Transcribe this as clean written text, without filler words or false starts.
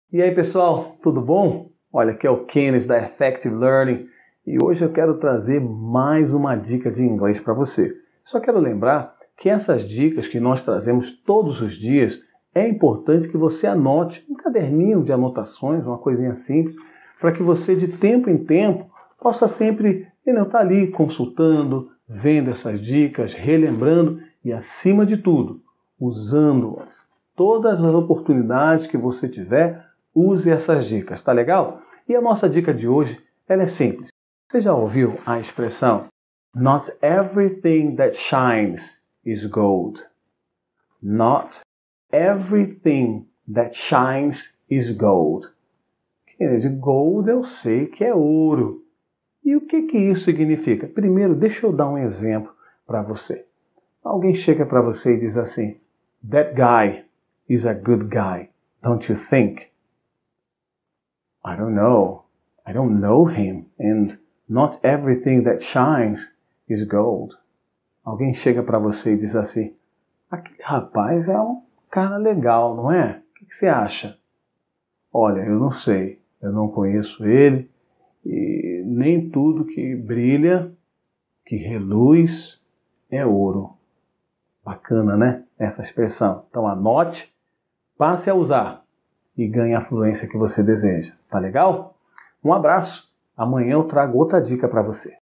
E aí pessoal, tudo bom? Olha, aqui é o Kenneth da Effective Learning e hoje eu quero trazer mais uma dica de inglês para você. Só quero lembrar que essas dicas que nós trazemos todos os dias é importante que você anote um caderninho de anotações, uma coisinha simples, para que você de tempo em tempo possa sempre estar ali consultando, vendo essas dicas, relembrando e acima de tudo, usando-as. Todas as oportunidades que você tiver, use essas dicas, tá legal? E a nossa dica de hoje, ela é simples. Você já ouviu a expressão Not everything that shines is gold. Not everything that shines is gold. Gold eu sei que é ouro. E o que isso significa? Primeiro, deixa eu dar um exemplo para você. Alguém chega para você e diz assim, That guy is a good guy, don't you think? I don't know. I don't know him. And not everything that shines is gold. Alguém chega para você e diz assim, aquele rapaz é um cara legal, não é? O que você acha? Olha, eu não sei. Eu não conheço ele. E nem tudo que brilha, que reluz, é ouro. Bacana, né? Essa expressão. Então anote, passe a usar e ganhe a fluência que você deseja. Tá legal? Um abraço. Amanhã eu trago outra dica para você.